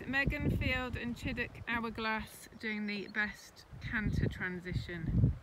Megan Field and Chiddock Hourglass doing the best canter transition.